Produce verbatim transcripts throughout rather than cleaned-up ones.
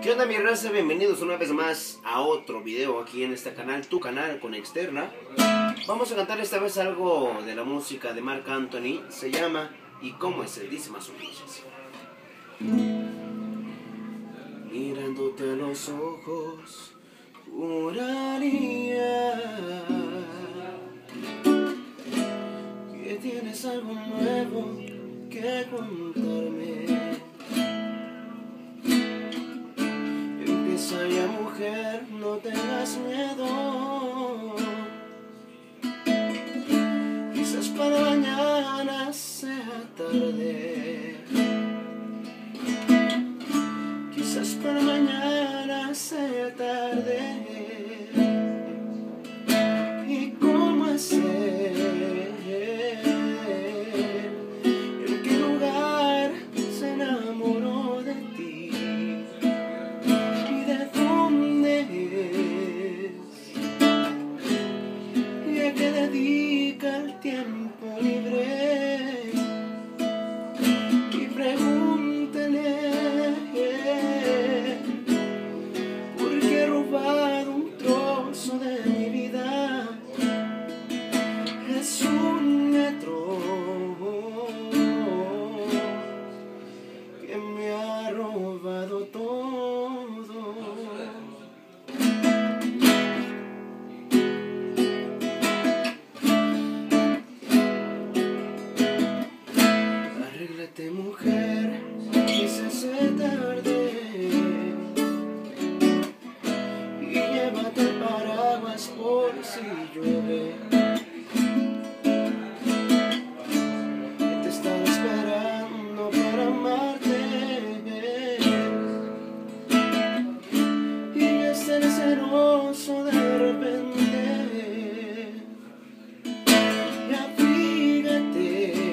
¿Qué onda, mi raza? Bienvenidos una vez más a otro video aquí en este canal, tu canal con Externa. Vamos a cantar esta vez algo de la música de Marc Anthony. Se llama ¿Y cómo es él? Dice más o menos así. Mirándote a los ojos, juraría que tienes algo nuevo que contarme. Empieza ya, mujer, no tengas miedo. Quizás para mañana sea tarde. Quizás para mañana sea tarde. ¿Y cómo es él? ¿En qué lugar se enamoró de ti? ¿Y de dónde es? ¿Y a qué dedica el tiempo libre? Y pregúntale, porque he robado un trozo de mi vida. Es un metro que me ha robado todo. Arréglate, mujer, que se hace tarde, y llévate el paraguas por si llueve. Te estaba esperando para amarte, y ya estaré celoso de repente. Ya fíjate,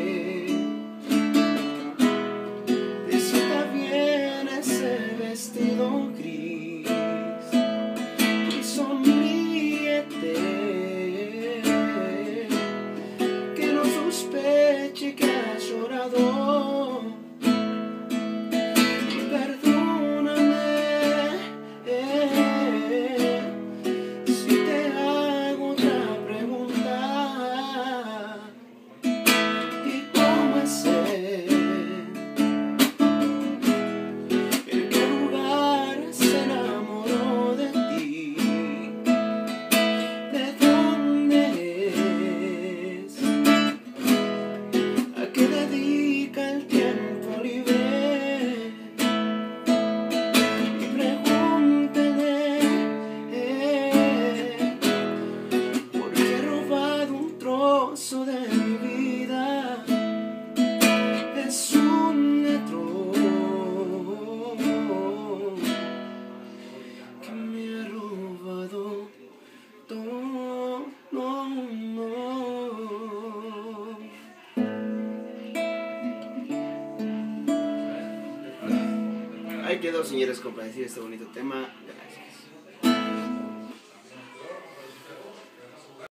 desata bien ese vestido gris y sonríete, que no sospeche que has llorado. Perdóname eh, si te hago otra pregunta. ¿Y cómo es él? ¿En qué lugar se enamoró de ti? ¿De dónde es? ¿A qué dedica el tiempo libre? Y pregúntale, eh, porque he robado un trozo de mi vida. Es un metro que me ha robado todo. No, no. Ahí quedó, señores, compadecido este bonito tema. Gracias.